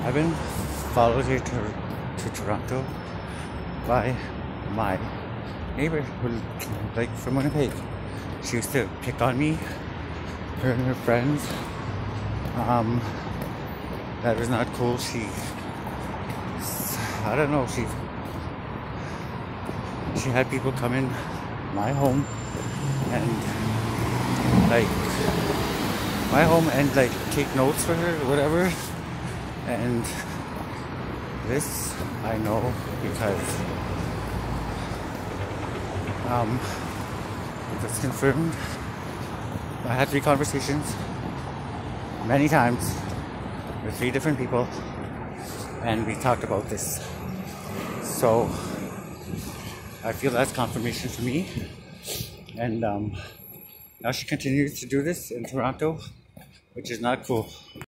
I've been followed here to Toronto by my neighbor who, like, from Winnipeg. She used to pick on me, her and her friends. That was not cool. I don't know, she had people come in my home and take notes for her or whatever. And this I know because it was confirmed. I had 3 conversations many times with 3 different people, and we talked about this. So I feel that's confirmation for me. And now she continues to do this in Toronto, which is not cool.